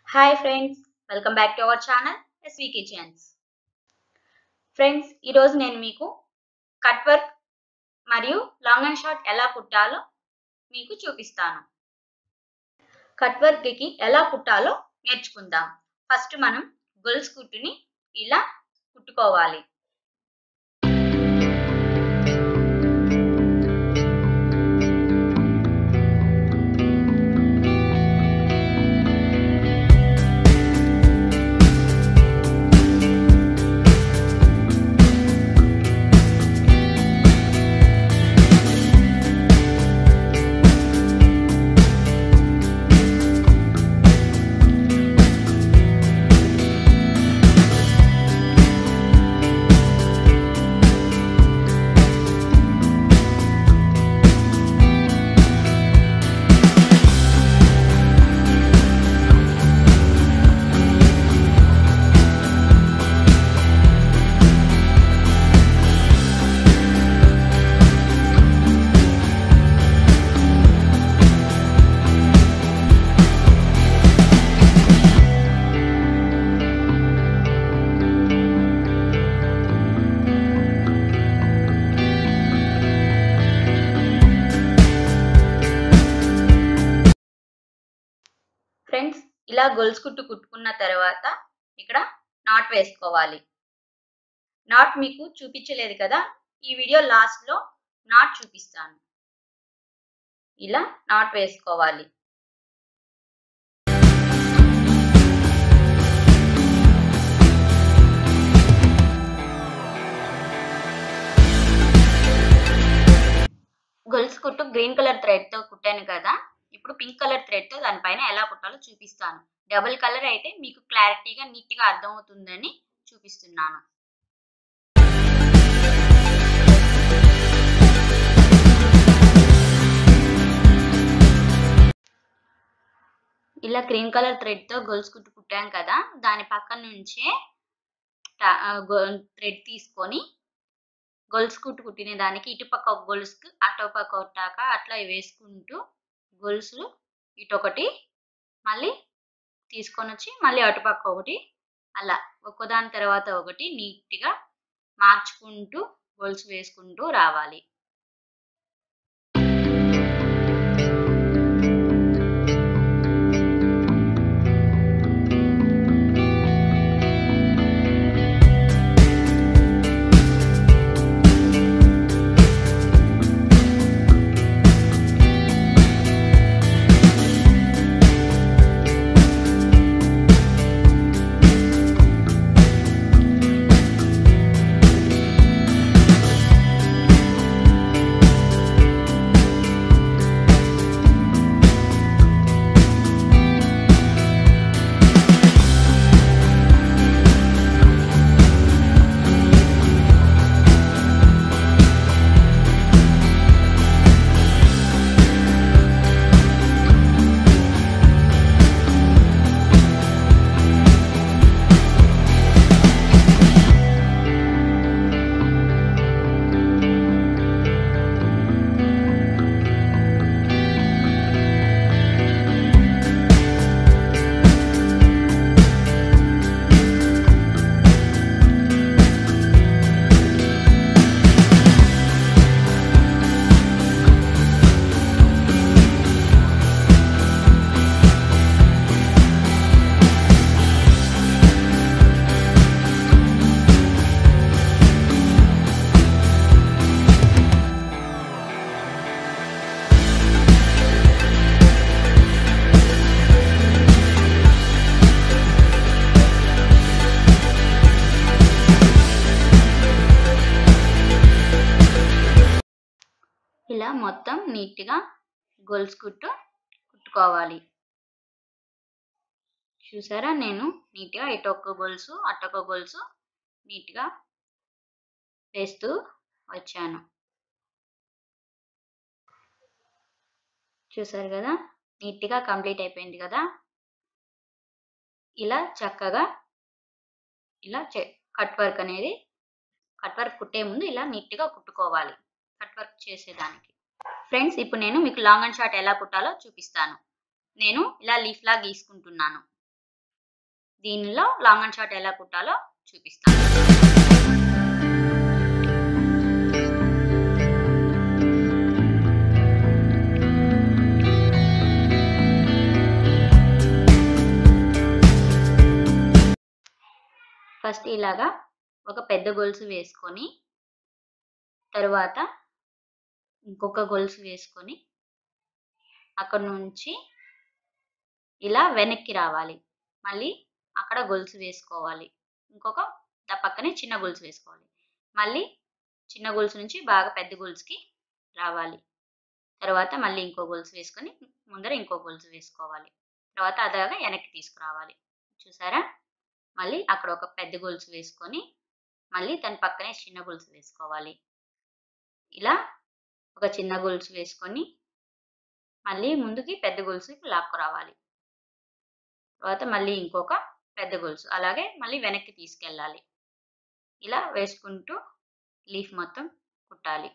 Hi friends, welcome back to our channel SV kitchens. Friends, ఈరోజు నేను మీకు cut work మరియు లాంగ్ అండ్ షార్ట్ ఎలా కుట్టాలో మీకు చూపిస్తాను. కట్ వర్క్కి ఎలా కుట్టాలో నేర్చుకుందాం. ఫస్ట్ మనం గొలుసు కుట్టుని ఇలా కుట్టుకోవాలి. ఫ్రెండ్స్, ఇలా గొలుసు కుట్టు కుట్టుకున్న తర్వాత ఇక్కడ నాట్ వేసుకోవాలి. నాట్ మీకు చూపించలేదు కదా, ఈ వీడియో లాస్ట్లో నాట్ చూపిస్తాను. ఇలా నాట్ వేసుకోవాలి. గొలుసు కుట్టు గ్రీన్ కలర్ థ్రెడ్తో కుట్టాను కదా, ఇప్పుడు పింక్ కలర్ థ్రెడ్తో దానిపైన ఎలా కుట్టాలో చూపిస్తాను. డబుల్ కలర్ అయితే మీకు క్లారిటీగా నీట్గా అర్థమవుతుందని చూపిస్తున్నాను. ఇలా గ్రీన్ కలర్ థ్రెడ్తో గొలుసు కుట్టు కుట్టాం కదా, దాని పక్కన నుంచే థ్రెడ్ తీసుకొని గొలుసు కుట్టు కుట్టిన దానికి ఇటుపక్క ఒక గొలుసుకు అటుపక్క ఒకటాక అట్లా వేసుకుంటూ గొలుసులు ఇటొకటి మళ్ళీ తీసుకొని వచ్చి మళ్ళీ అటుపక్క ఒకటి అలా ఒక్కదాని తర్వాత ఒకటి నీట్గా మార్చుకుంటూ గొలుసు వేసుకుంటూ రావాలి. ఇలా మొత్తం నీట్గా గొలుసు కుట్టు కుట్టుకోవాలి. చూసారా, నేను నీట్గా ఇటొక్క గొలుసు అటొక్క గొలుసు నీట్గా వేస్తూ వచ్చాను. చూసారు కదా, నీట్గా కంప్లీట్ అయిపోయింది కదా. ఇలా చక్కగా ఇలా కట్ వర్క్ అనేది కట్ వర్క్ కుట్టే ముందు ఇలా నీట్గా కుట్టుకోవాలి కట్ వర్క్ చేసేదానికి. ఫ్రెండ్స్, ఇప్పుడు నేను మీకు లాంగ్ అండ్ షార్ట్ ఎలా కుట్టాలో చూపిస్తాను. నేను ఇలా లీఫ్ లా గీసుకుంటున్నాను. దీనిలో లాంగ్ అండ్ షార్ట్ ఎలా కుట్టాలో చూపిస్తాను. ఫస్ట్ ఇలాగా ఒక పెద్ద గొలుసు వేసుకొని తరువాత ఇంకొక గొలుసు వేసుకొని అక్కడ నుంచి ఇలా వెనక్కి రావాలి. మళ్ళీ అక్కడ గొలుసు వేసుకోవాలి. ఇంకొక పక్కనే చిన్న గొలుసు వేసుకోవాలి. మళ్ళీ చిన్న గొలుసు నుంచి బాగా పెద్ద గొలుసుకి రావాలి. తర్వాత మళ్ళీ ఇంకో గొలుసు వేసుకొని ముందర ఇంకో గొలుసు వేసుకోవాలి. తర్వాత అలాగా వెనక్కి తీసుకురావాలి. చూసారా? మళ్ళీ అక్కడ ఒక పెద్ద గొలుసు వేసుకొని మళ్ళీ దాని పక్కనే చిన్న గొలుసు వేసుకోవాలి. ఇలా ఒక చిన్న గొలుసు వేసుకొని మళ్ళీ ముందుకి పెద్ద గొలుసుకి లాక్కురావాలి. తర్వాత మళ్ళీ ఇంకొక పెద్ద గొలుసు, అలాగే మళ్ళీ వెనక్కి తీసుకెళ్ళాలి. ఇలా వేసుకుంటూ లీఫ్ మొత్తం కుట్టాలి.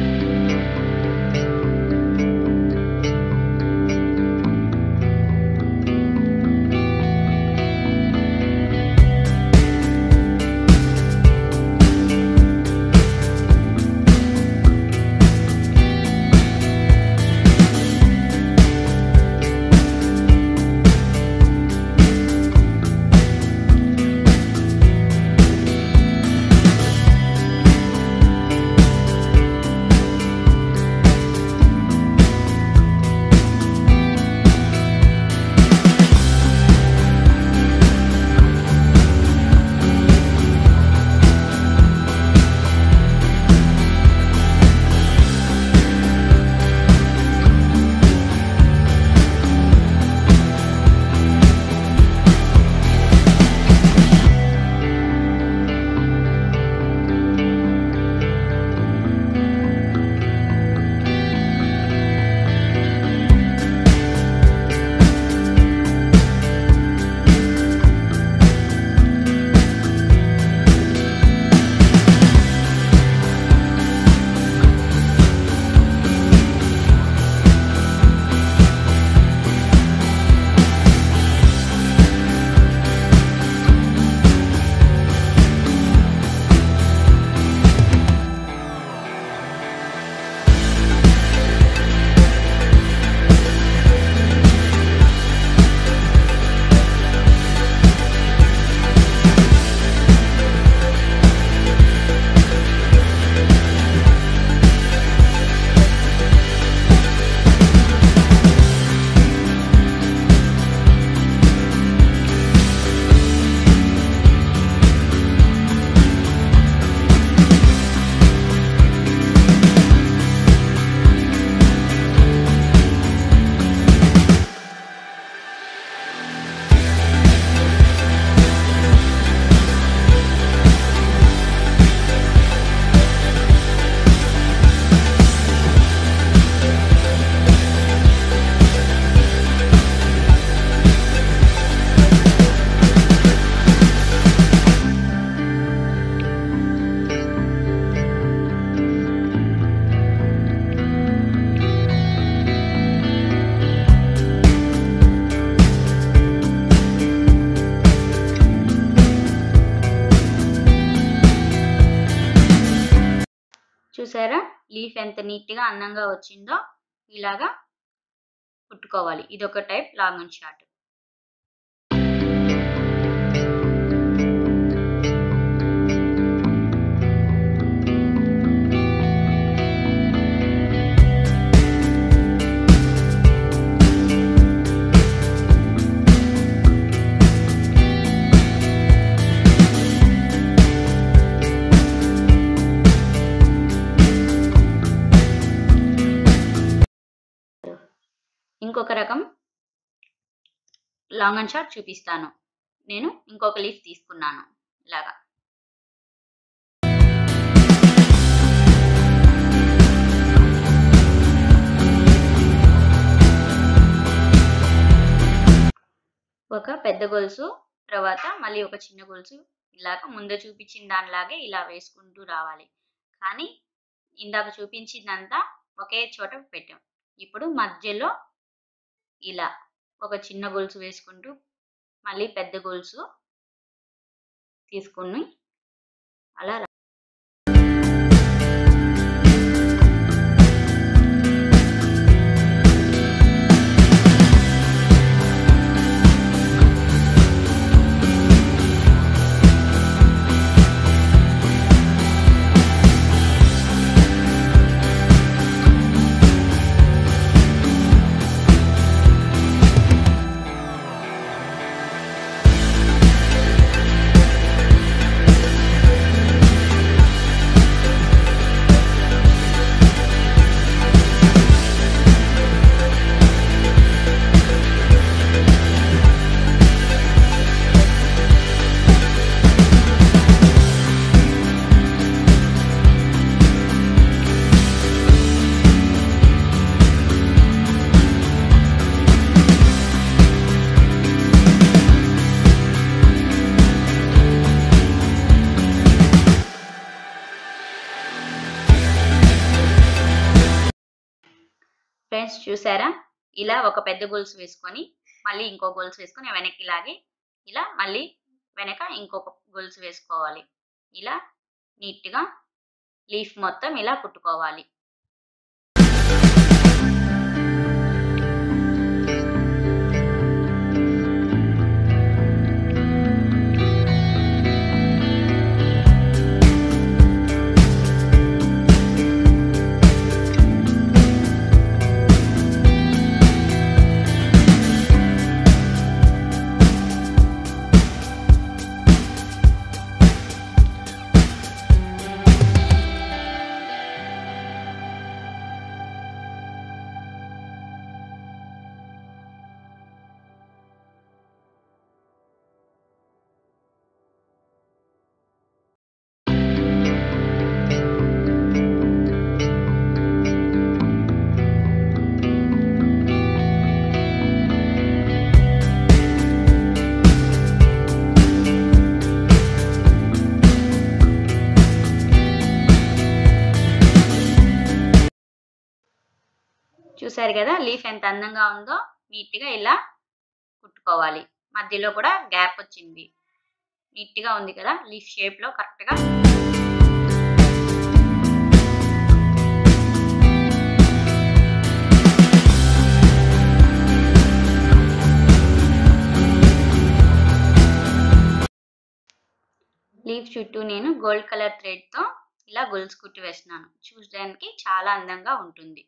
చూసారా? లీఫ్ ఎంత నీట్‌గా అందంగా వచ్చిందో. ఇలాగా కుట్టుకోవాలి. ఇదొక టైప్ లాంగ్ అండ్ షార్ట్. ఇంకొక రకం లాంగ్ అండ్ షార్ట్ చూపిస్తాను. నేను ఇంకొక లీఫ్ తీసుకున్నాను ఇలాగా. ఒక పెద్ద గొలుసు, తర్వాత మళ్ళీ ఒక చిన్న గొలుసు, ఇలాగ ముందు చూపించిన దానిలాగే ఇలా వేసుకుంటూ రావాలి. కానీ ఇందాక చూపించిందంతా ఒకే చోట పెట్టాం. ఇప్పుడు మధ్యలో ఇలా ఒక చిన్న గొలుసు వేసుకుంటూ మళ్ళీ పెద్ద గొలుసు తీసుకుని అలా ఫ్రెండ్స్ చూసారా, ఇలా ఒక పెద్ద గొలుసు వేసుకొని మళ్ళీ ఇంకో గొలుసు వేసుకొని వెనక్కి లాగి ఇలా మళ్ళీ వెనక ఇంకొక గొలుసు వేసుకోవాలి. ఇలా నీట్గా లీఫ్ మొత్తం ఇలా కుట్టుకోవాలి. చూసారు కదా లీఫ్ ఎంత అందంగా ఉందో. నీట్గా ఇలా కుట్టుకోవాలి. మధ్యలో కూడా గ్యాప్ వచ్చింది. నీట్గా ఉంది కదా లీఫ్ షేప్లో కరెక్ట్గా. లీఫ్ చుట్టూ నేను గోల్డ్ కలర్ థ్రెడ్తో ఇలా గొలుసు కుట్టి వేస్తున్నాను. చూడడానికి చాలా అందంగా ఉంటుంది.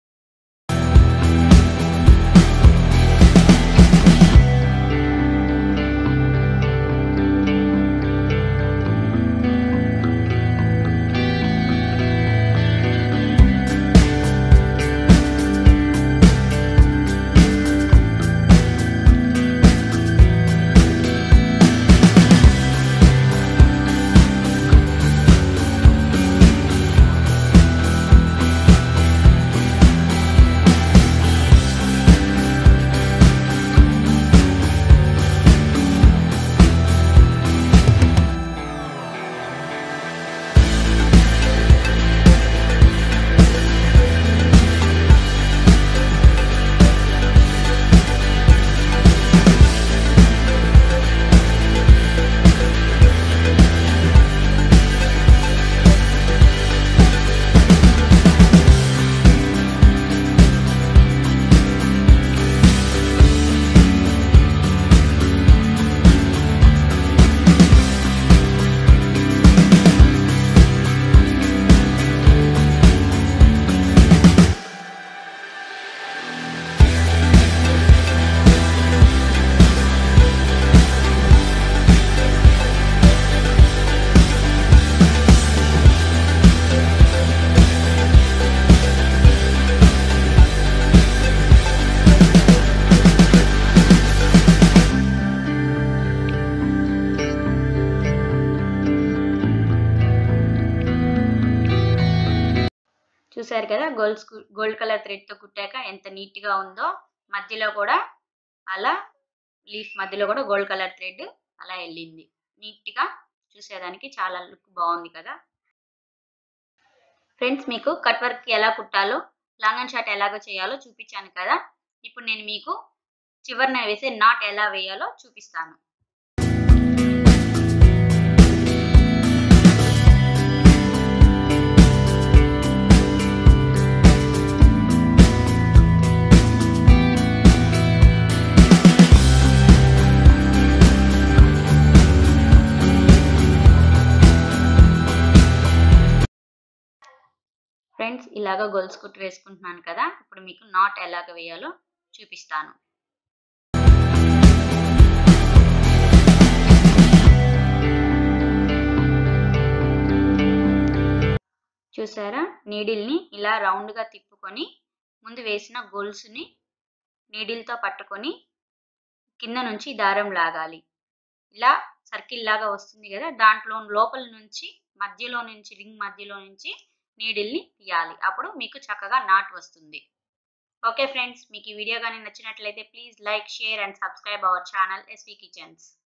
చూసారు కదా గోల్డ్ కలర్ థ్రెడ్ తో కుట్టాక ఎంత నీట్ గా ఉందో. మధ్యలో కూడా అలా లీఫ్ మధ్యలో కూడా గోల్డ్ కలర్ థ్రెడ్ అలా వెళ్ళింది. నీట్ గా చూసేదానికి చాలా లుక్ బాగుంది కదా ఫ్రెండ్స్. మీకు కట్ వర్క్ ఎలా కుట్టాలో, లాంగ్ అండ్ షార్ట్ ఎలాగో చేయాలో చూపించాను కదా. ఇప్పుడు నేను మీకు చివరన వేసే నాట్ ఎలా వేయాలో చూపిస్తాను. ఫ్రెండ్స్, ఇలాగ గొలుసు కుట్టు వేసుకుంటున్నాను కదా, ఇప్పుడు మీకు నాట్ ఎలాగ వేయాలో చూపిస్తాను. చూసారా, నీడిల్ని ఇలా రౌండ్గా తిప్పుకొని ముందు వేసిన గొలుసుని నీడిల్తో పట్టుకొని కింద నుంచి దారం లాగాలి. ఇలా సర్కిల్ లాగా వస్తుంది కదా, దాంట్లో లోపల నుంచి రింగ్ మధ్యలో నుంచి నీడిల్ని తీయాలి. అప్పుడు మీకు చక్కగా నాట్ వస్తుంది. ఓకే ఫ్రెండ్స్, మీకు ఈ వీడియో కానీ నచ్చినట్లయితే please like, share and subscribe our channel SV kitchens.